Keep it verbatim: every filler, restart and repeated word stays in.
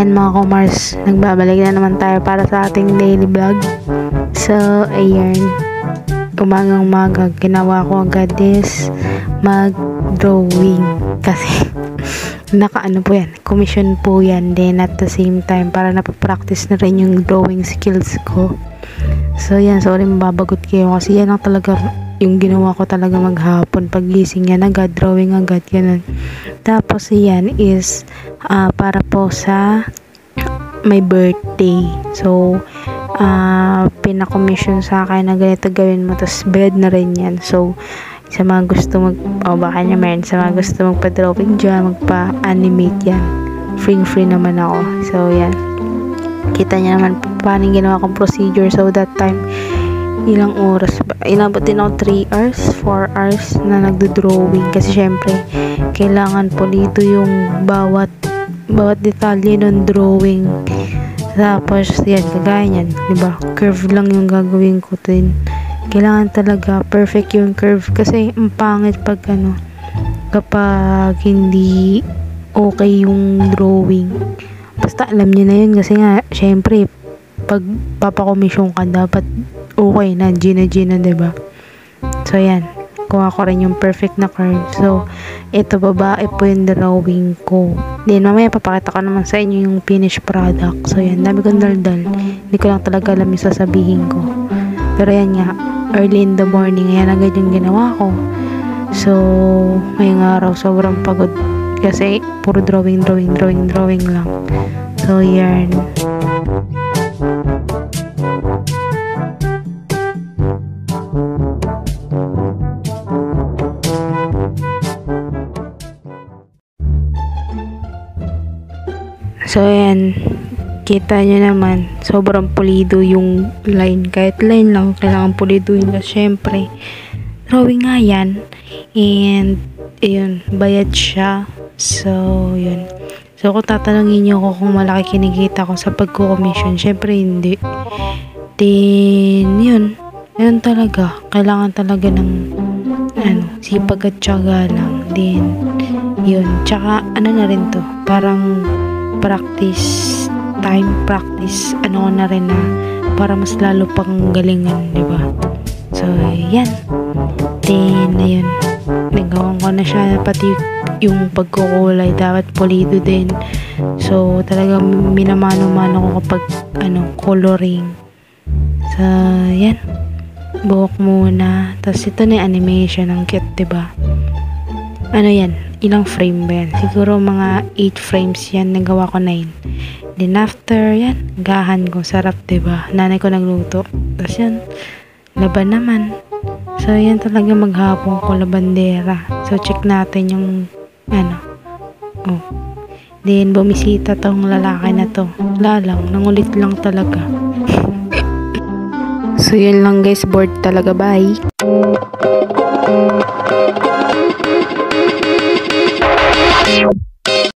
ayan mga kumars, nagbabalik na naman tayo para sa ating daily vlog. So, ayan, umagang umaga, ginawa ko agad is mag-drawing. Kasi, naka-ano po yan, commission po yan. Then, at the same time, para napapractice na rin yung drawing skills ko. So, yan, sorry mababagot kayo. Kasi yan ang talaga, yung ginawa ko talaga maghapon. Pagising yan, agad, drawing agad, ganun. Tapos, yan is, uh, para po sa my birthday. So, uh, pinakommission sa akin na ganito gawin mo. Tapos, bayad na rin yan. So, sa mga gusto mag, o oh, baka niya meron, sa mga gusto magpa-drawing dyan, magpa-animate yan. Free-free naman ako. So, yan. Kita niya naman paano yung ginawa kong procedure. So, that time, ilang oras ba? Inabot din ako three hours, four hours na nagdo-drawing. Kasi, syempre, kailangan pulido yung bawat bawat detalye ng drawing. Tapos, yan, kagaya niyan. Diba? Curve lang yung gagawin ko din. Kailangan talaga perfect yung curve. Kasi, ang pangit pag ano, kapag hindi okay yung drawing. Basta, alam niyo na yun. Kasi nga, syempre, pag papakomisyon ka, dapat okay na, Gina-Gina, diba? So, yan. Kuha ko rin yung perfect na curve. So, ito, babae po yung drawing ko. Then, mamaya papakita ko naman sa inyo yung finished product. So, yan. Dami kong daldal. Hindi ko lang talaga alam yung sasabihin ko. Pero, yan nga. Early in the morning. Yan agad yung ginawa ko. So, ngayong araw, sobrang pagod. Kasi, puro drawing, drawing, drawing, drawing lang. So, yan. So, ayan, kita nyo naman, sobrang pulido yung line. Kahit line lang, kailangan puliduin kasi syempre, drawing nga yan. And, ayun, bayad siya. So, yun. So, kung tatanungin nyo ko kung malaki kinikita ko sa pagko-commission, syempre hindi. Then, yun. Yun talaga. Kailangan talaga ng, ano, sipag at tiyaga lang. Then, yun. Tsaka, ano na rin to, parang, practice time practice ano na rin na para mas lalo pang galingan, di ba? So yan, then ayun, nagawan ko na siya, pati yung pagkukulay dapat pulido din. So talaga minamano-mano ko kapag ano coloring. So yan, buhok muna, tapos ito na yung animation, ang cute, di ba? Ano yan, ilang frame ba yan? Siguro mga eight frames yan. Nagawa ko nine. Then after yan, gahan ko. Sarap, diba? Nanay ko nagluto. Tapos yan, laban naman. So yan talaga maghapon ko labandera. So check natin yung ano. Oh. Then bumisita tong lalaki na to. Lalang, nangulit lang talaga. So yun lang guys, bored talaga. Bye!